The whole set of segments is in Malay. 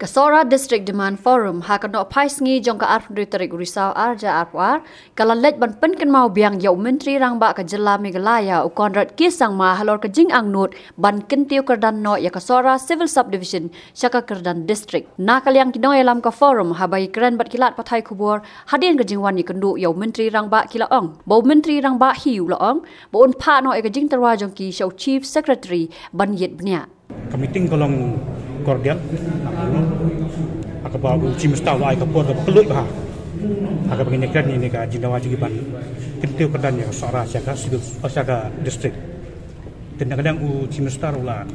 Kasora District Demand Forum hakan no pais ngi jong ka arf Tarik Risau arja arwar kala lej ban pen kan mau biang yau menteri rangba ka jela Meghalaya u Conrad Kisang ma halor ka jing angnut ban kentiu kerdan no ya Kasora Civil Subdivision syaka kerdan district na kaliang kinoy alam ka forum habai keren bat kilat pathai kubur hadin ka jingwan ni kendu yau menteri rangba kila ong bau menteri rangba hiu la ong bo un pa no ka jing terwa jong ki show chief secretary ban yet bnya Committee kolong kordial akaba uji mustau ai ka por pelut bah akaba begini kan ini ka jindawa juga ban kentiu kedan ya sora syaka syaka district dan kadang uji mustau la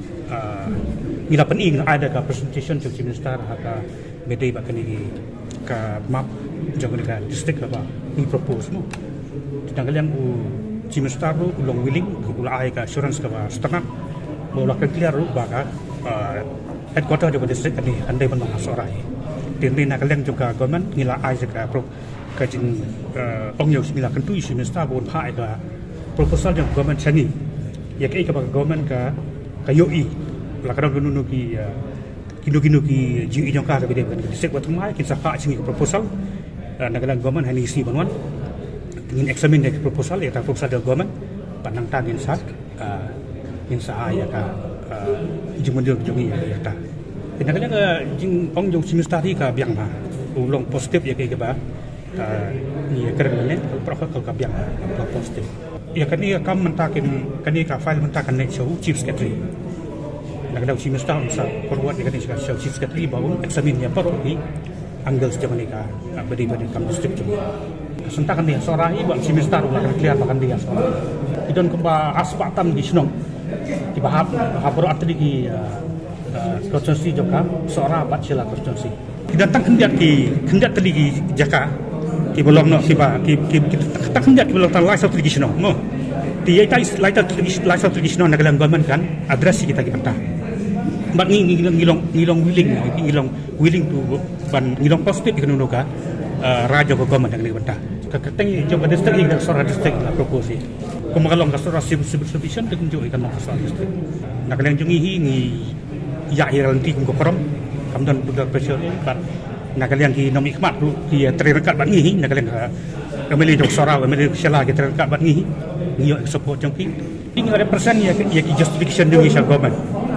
mila pening ada ka presentation uji mustau haka bedai ba kini ka map jaga ka district apa ni propose mo dan kadang uji mustau ulong willing ula ai ka assurance ka setengah bola clear ru baka headquarter di district ini andai pun sorai. Tintin nak kalian juga government ngila ai juga pro kajin ongyo ngila kentu isu minister bon phai ka proposal yang government chani. Ya ke ka government ka yoi la kadang gunu ki kinu ki ji jong ka bede kan district wat mai kin sa chini proposal nak kalian government hani si banwan ingin examine the proposal ya proposal the government pandang tangin sak insa ya ka jumundil jongi ya ta ina kanya jing ong jong simistari ka biang ba ulong positif ya ke ba ni keren ne protokol ka biang ba positif ya kani ka mentakin kani ka file mentakan ne show chief secretary nak daw simistari sa forward ni kani show chief secretary ba examine ya paro ni angles jamani ka bedi kam district jongi sentakan dia sorahi ba simistari la clear ba kan dia sorahi idon kemba aspatam di snong di bahap hapur atli ki konstitusi joka seorang bat sila konstitusi kita tak hendak tadi ki jaka ki belum nak kita tak hendak ki belum tan license traditional mo di ai license traditional nak dalam government kan address kita ki pentah bak ngilong willing to ban ngilong positif ki nunuka raja government nak pentah keteng coba district ni seorang district lah proposi kumakalong kasora civil subdivision tunjuk ikan nak kasora district nak kalian jungi ni ya nanti kum korom kamdan budal pressure kan nak kalian ki nomi khmat tu ki terdekat bat ngi nak kalian kembali jong sora kembali sela ki terdekat bat ngi yo support jong ki ini ada persen ya ki justification jungi sa government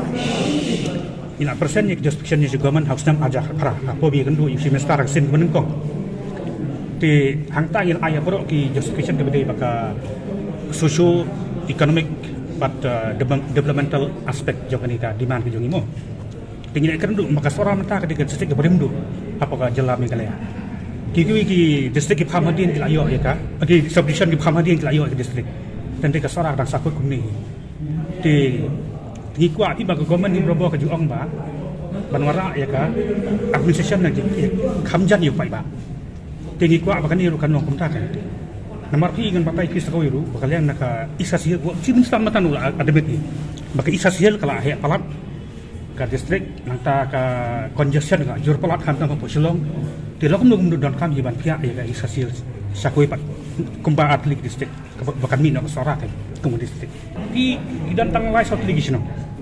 ina persen ya justification ni government harus nam aja khara apa bi kendu isi mestar sin menengkong di hang tangil ayah pro ki justification ke baka socio economic but developmental aspect jong ni ka demand ke jong imo tinggi nak kendu maka sora menta ke dengan district ke beremdu apakah jela Meghalaya ki district ki Phamadin ki layo ya ka ki subdivision ki Phamadin ki layo ke district dan ke sora dang sakut kumni di tinggi kuat ti baka government ni brobo ke juong ba banwara ya ka administration nak khamjan yu pai ba tinggi kuat baka ni rukan nong kumta kan nomor pi dengan batai kris kau itu bakalian nak isasiel buat si minister matan ula ada beti baka isasiel kala he palat ka district nanta ka congestion ka jur palat kan tampa posilong tilok nung don kam jiban pia ya ka isasiel sakoi pat kumpa atlik district bakan min nak sora kan kum district di dan tang lai satu lagi sino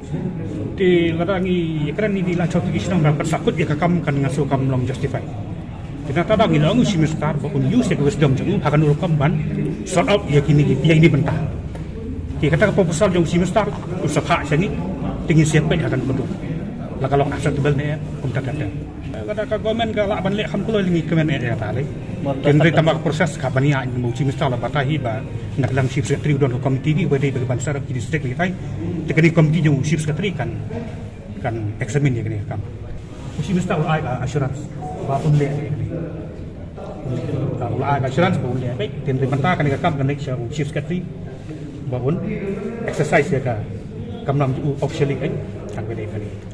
di ladangi keren ni di lai satu lagi sino berapa sakut ya kam kan ngaso kam long justify kita tak ngilang usi mestar pun use ke wisdom jeng akan urukam ban sort out ya kini yang ini bentah kita kata proposal jeng usi mestar usaha sini tinggi siapa yang akan betul lah kalau acceptable ni kum tak ada kata ka government ka laban lek ham kulo lingi kemen ya tali kendri tambah proses ka bania usi mestar la batahi ba nak lang chief secretary don komiti di bade bagi bansar di district kita teknik komiti jeng chief secretary kan examine ya kini kam usi mestar ai assurance bapun lek kalau ada assurance boleh baik tim mentah kan kam kan next chief secretary bapun exercise ya ka kam nam officially kan bede kali